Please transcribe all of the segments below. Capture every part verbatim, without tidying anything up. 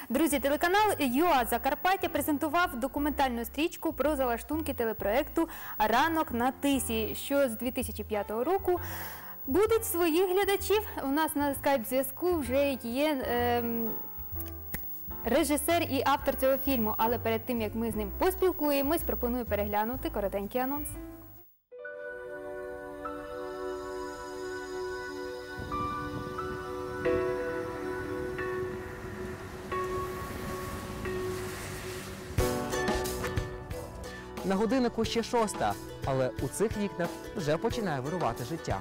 Друзі, телеканал ЮА Закарпаття презентував документальну стрічку про залаштунки телепроекту «Ранок на Тисі», що з дві тисячі п'ятого року будуть своїх глядачів. У нас на скайп-зв'язку вже є е, режисер і автор цього фільму. Але перед тим, як ми з ним поспілкуємось, пропоную переглянути коротенький анонс. На годиннику ще шоста, але у цих вікнах вже починає вирувати життя.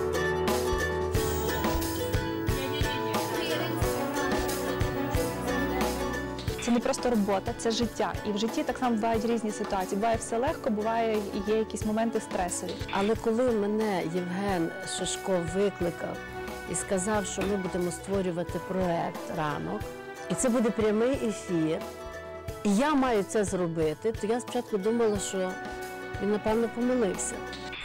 Це не просто робота, це життя. І в житті так само бувають різні ситуації. Буває все легко, буває і є якісь моменти стресові. Але коли мене Євген Шишко викликав і сказав, що ми будемо створювати проект «Ранок», і це буде прямий ефір, і я маю це зробити, то я спочатку думала, що він, напевно, помилився.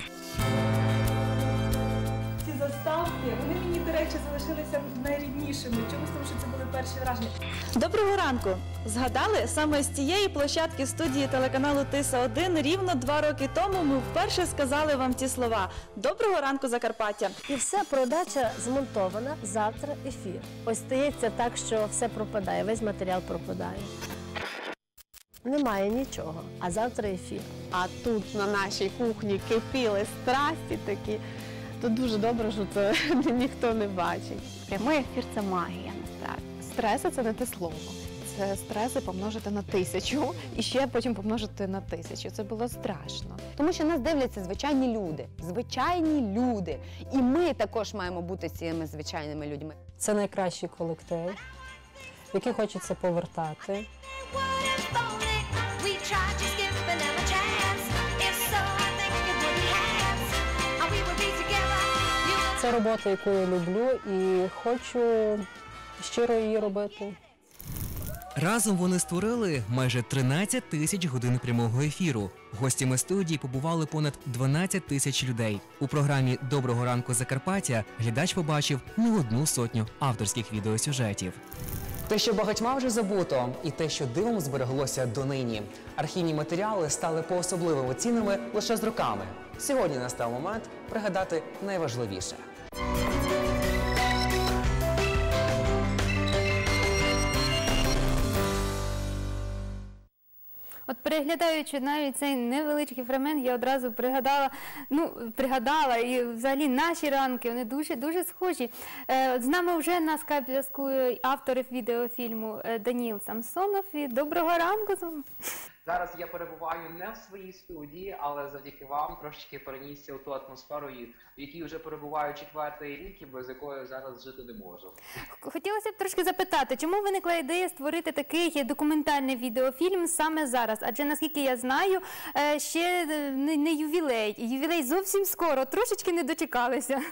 Ці заставки, вони мені, до речі, залишилися найріднішими. Чомусь, тому що це були перші враження. Доброго ранку! Згадали? Саме з цієї площадки студії телеканалу Тиса один рівно два роки тому ми вперше сказали вам ті слова. Доброго ранку, Закарпаття! І все, передача змонтована, завтра ефір. Ось стається так, що все пропадає, весь матеріал пропадає. Немає нічого, а завтра ефір. А тут на нашій кухні кипіли страсті такі, то дуже добре, що це ніхто не бачить. Прямий ефір – це магія, насправді. Стреси – це не те слово. Це стреси помножити на тисячу і ще потім помножити на тисячу. Це було страшно. Тому що нас дивляться звичайні люди. Звичайні люди. І ми також маємо бути цими звичайними людьми. Це найкращий колектив, який хочеться повертати. Це робота, яку я люблю, і хочу щиро її робити. Разом вони створили майже тринадцять тисяч годин прямого ефіру. Гостями студії побували понад дванадцять тисяч людей. У програмі «Доброго ранку, Закарпаття» глядач побачив не одну сотню авторських відеосюжетів. Те, що багатьма вже забуто, і те, що дивом збереглося донині. Архівні матеріали стали по-особливому цінними лише з роками. Сьогодні настав момент пригадати найважливіше. От переглядаючи навіть цей невеличкий фрагмент, я одразу пригадала, ну, пригадала, і взагалі наші ранки, вони дуже-дуже схожі. З нами вже на скайп-зв'язку автор відеофільму Даніл Самсонов. І доброго ранку. Зараз я перебуваю не в своїй студії, але завдяки вам трошечки перенісся у ту атмосферу, в якій вже перебуваю четвертий рік і без якої зараз жити не можу. Хотілося б трошки запитати, чому виникла ідея створити такий документальний відеофільм саме зараз? Адже, наскільки я знаю, ще не ювілей. Ювілей зовсім скоро, трошечки не дочекалися.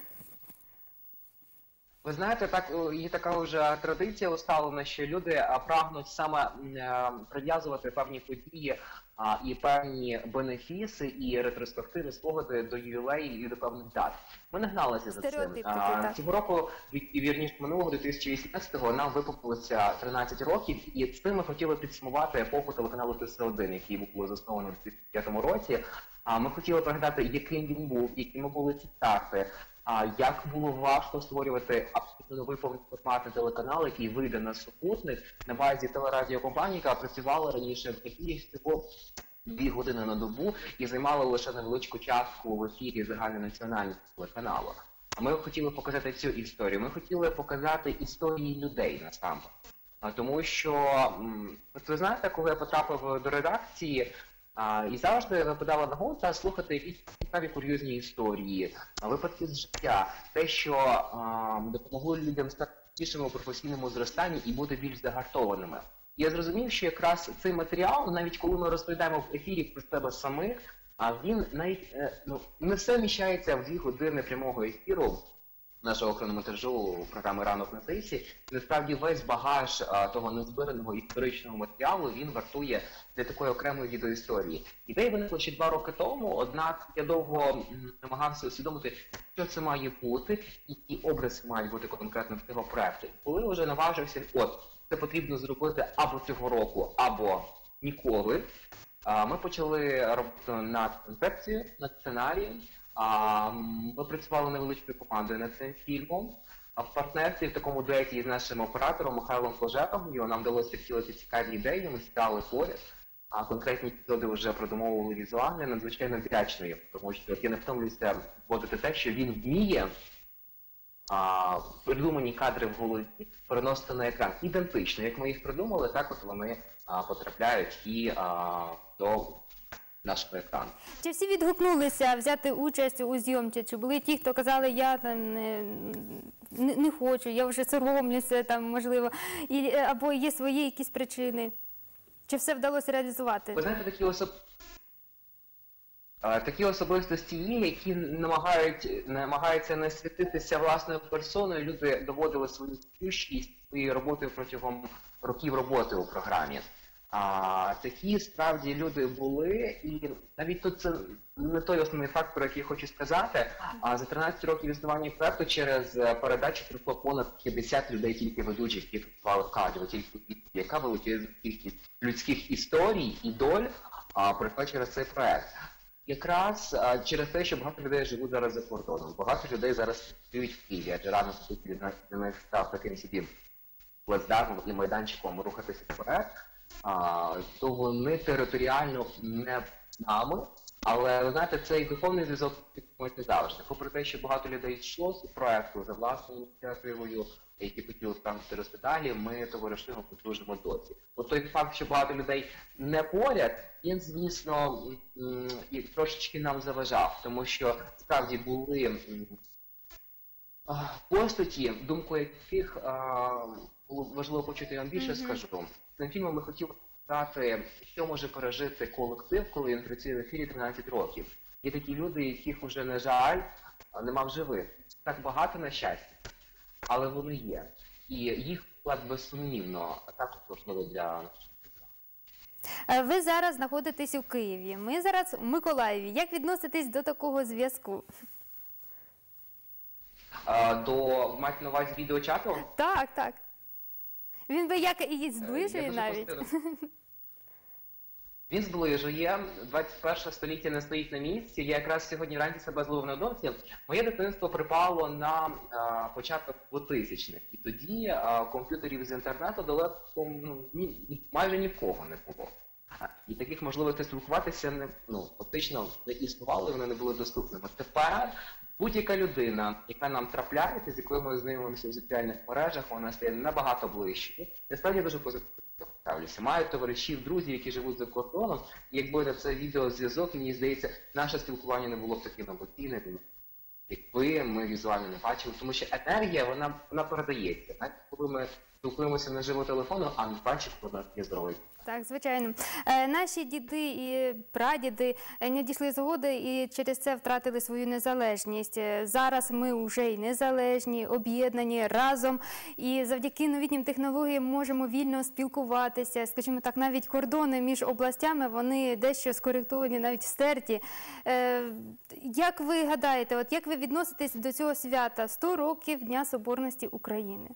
Ви знаєте, так, є така вже традиція усталена, що люди прагнуть саме прив'язувати певні події і певні бенефіси і ретроспективи, спогади до ювілеїв і до певних дат. Ми не гналися за цим. Цього року, вірніше минулого, дві тисячі вісімнадцятого, нам виповнилося тринадцять років, і з цим ми хотіли підсумувати епоху телеканалу Тиса один, який був заснований у дві тисячі п'ятому році. Ми хотіли пригадати, яким він був, якими були ці часи. Як було важко створювати абсолютно новий повноформатний телеканал, який вийде на супутник на базі телерадіокомпанії, яка працювала раніше в ефірі всього дві години на добу і займала лише невеличку частку в ефірі загальнонаціонального телеканалу. Ми хотіли показати цю історію. Ми хотіли показати історії людей насамперед. Тому що, ви знаєте, коли я потрапив до редакції, і завжди випадала нагода слухати якісь цікаві курйозні історії, випадки з життя, те, що а, допомогло людям стати більшими у професійному зростанні і бути більш загартованими. І я зрозумів, що якраз цей матеріал, навіть коли ми розповідаємо в ефірі про себе самих, а він навіть ну, не все вміщається в дві години прямого ефіру нашого хронометражу програми «Ранок на Тисі». Насправді весь багаж а, того незбираного історичного матеріалу, він вартує для такої окремої відеоісторії. Ідея виникла ще два роки тому, однак я довго намагався усвідомити, що це має бути, і які образи мають бути конкретно в цього проєкту. Коли вже наважився, от, це потрібно зробити або цього року, або ніколи. А, Ми почали роботу над концепцією, над сценарієм. А, Ми працювали невеличкою командою над цим фільмом. А в партнерстві, в такому дуеті з нашим оператором Михайлом Кожевою нам вдалося втілити цікаві ідеї, ми стали поряд. А конкретні епізоди вже продумовували візуально, надзвичайно вдячною, тому що я не втомлююся вводити те, що він вміє а, придумані кадри в голові переносити на екран. Ідентично, як ми їх придумали, так от вони а, потрапляють і а, до нашого екрану. Чи всі відгукнулися взяти участь у зйомці? Чи були ті, хто казали, я там не, не, не хочу, я вже соромлюся, там, можливо, і, або є свої якісь причини? Чи все вдалося реалізувати? Ви знаєте, такі особ... такі особистості є, які намагають, намагаються не світитися власною персоною. Люди доводили свою значущість своєї роботи протягом років роботи у програмі. А, такі справді люди були, і навіть тут це не той основний фактор, який я хочу сказати. А за тринадцять років існування проекту через передачу прийшло понад п'ятдесят людей, тільки ведучих, які працювали в кадрі, тільки яка величезна кількість людських історій і доль а, прийшла через цей проект. Якраз а, через те, що багато людей живуть зараз за кордоном, багато людей зараз працюють в Києві, адже рано для них став таким собі плацдармом і майданчиком рухатися вперед. А, то вони територіально не з нами, але, ви знаєте, цей духовний зв'язок підтримується завжди. Попри те, що багато людей йшло з проекту за власною ініціативою, які хотіли ставити розпиталі, ми товаришуємо, подружимо досі. От той факт, що багато людей не поряд, він, звісно, і трошечки нам заважав, тому що справді були постаті, думку яких було важливо почути, я вам більше mm-hmm. скажу. Цим фільмом ми хотіли сказати, що може пережити колектив, коли він працює в ефірі тринадцять років. Є такі люди, яких вже, на жаль, нема в живих. Так багато, на щастя, але вони є. І їх вклад безсумнівно також важливий для наших. Ви зараз знаходитесь у Києві, ми зараз у Миколаєві. Як відноситесь до такого зв'язку? А, до, маєте на увазі відеочату? Так, так. Він би як і зближує навіть. Він зближує. двадцять перше століття не стоїть на місці. Я якраз сьогодні вранці себе зловив на думці. Моє дитинство припало на а, початок двотисячних. І тоді а, комп'ютерів з інтернету далеко ну, ні, майже ні в кого не було. І таких можливостей спілкуватися не, ну, фактично не існувало, і вони не були доступними. Тепер будь-яка людина, яка нам трапляється, з якою ми знайомимося в соціальних мережах, вона стає набагато ближче. Я справді дуже позитивно ставлюся. Маю товаришів, друзів, які живуть за кордоном, і якби на це відеозв'язок, мені здається, наше спілкування не було б таким емоційним, якби ми візуально не бачили. Тому що енергія, вона, вона передається. Навіть коли ми спілкуємося на живу телефону, а не бачимо, коли нас є здоровий. Так, звичайно. Е, наші діди і прадіди не дійшли згоди і через це втратили свою незалежність. Зараз ми вже й незалежні, об'єднані разом. І завдяки новітнім технологіям можемо вільно спілкуватися. Скажімо так, навіть кордони між областями, вони дещо скоректовані, навіть стерті. Е, як ви гадаєте, от як ви відноситесь до цього свята сто років Дня Соборності України?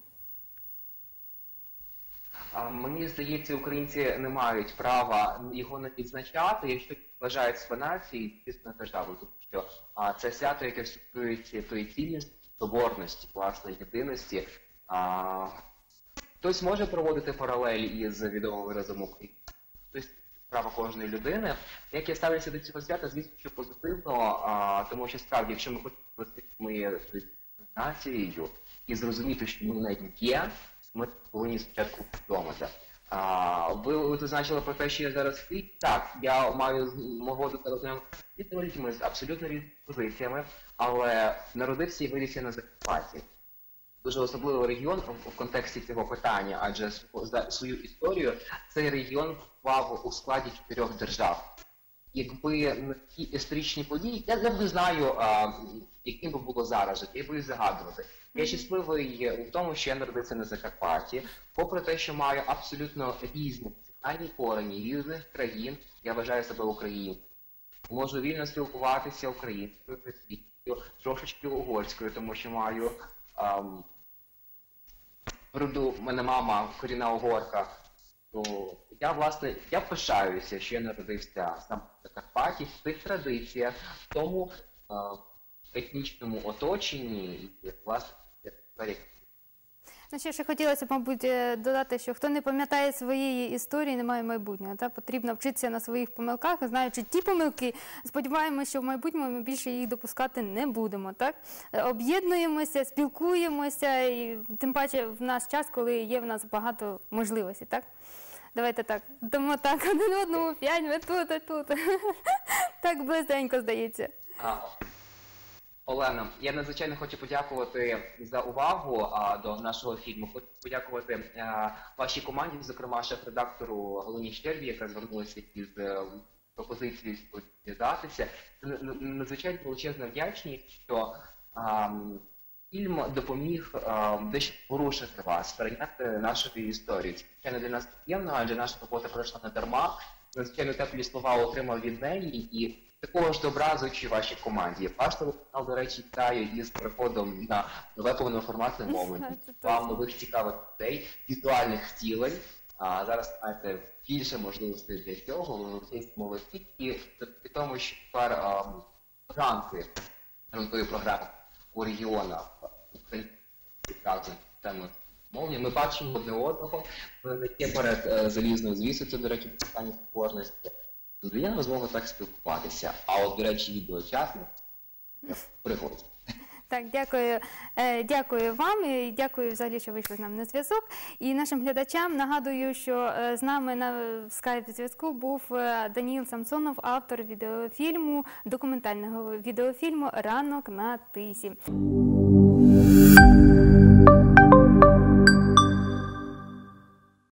Мені здається, українці не мають права його не відзначати, якщо вважають себе нацією, звісно, державою. Тому що а, це свято, яке стосується тої цінності, соборності, власної єдиності. А, хтось може проводити паралелі із відомим виразом України, хтось право кожної людини. Як я ставлюся до цього свята, звісно, що позитивно, а, тому що справді, якщо ми хочемо бути ми нацією і зрозуміти, що ми навіть є, ми повинні спочатку вдомати. Ви зазначили про те, що я зараз в Києві. Так, я маю нагоду з людьми з абсолютно різними позиціями, але народився і вирісся на Закарпатті. Дуже особливий регіон в контексті цього питання, адже за свою історію цей регіон впав у складі чотирьох держав. Якби не ті історичні події, я не знаю, а, яким би було зараз жити, я боюсь загадувати. Я щасливий в тому, що я народився на Закарпатті, попри те, що маю абсолютно різні національні корені, різних країн, я вважаю себе українцем. Можу вільно спілкуватися українською, російською, трошечки угорською, тому що маю ам, роду в мене мама корінна угорка, то я, власне, я пишаюся, що я народився сам в Закарпатті, в тих традиціях, в тому е, етнічному оточенні, і, власне, тепер Ну, ще ще хотілося б, мабуть, е, додати, що хто не пам'ятає своєї історії, не має майбутнього. Та? Потрібно вчитися на своїх помилках, знаючи ті помилки. Сподіваємося, що в майбутньому ми більше їх допускати не будемо. Так? Е, Об'єднуємося, спілкуємося, і тим паче в наш час, коли є в нас багато можливостей. Так? Давайте так, дамо так один одному п'ять, ми тут, а тут. Так близенько, здається. А, Олена, я надзвичайно хочу подякувати за увагу а, до нашого фільму. Хочу подякувати а, вашій команді, зокрема шеф-редактору Галині Щербі, яка звернулася із е, пропозицією зв'язатися. Це надзвичайно величезна вдячність, що а, фільм допоміг а, дещо порушити вас, перейняти нашу історію. Це, звичайно, для нас приємно, адже наша робота пройшла не дарма. Надзвичайно теплі слова отримав від неї, і такого ж добра зичу вашій команді. Ваш телеканал, до речі, вітає із переходом на нове повноформатне мовлення. Вам нових цікавих людей, візуальних втілень. А зараз маєте більше можливостей для цього, ви російські молодці. І при тому, що тепер а, ранки ранкової програми у регіонах української теми мовлення, ми бачимо одне одного, ми не є перед е, залізною звісою, це, до речі, питання побожності. Звичайно, з вами так спілкуватися. А от, до речі, відеочасно приходить. Так, дякую, Е, дякую вам і дякую взагалі, що вийшли з нами на зв'язок. І нашим глядачам нагадую, що е, з нами на скайп-зв'язку був е, Даніїл Самсонов, автор відеофільму, документального відеофільму «Ранок на Тисі».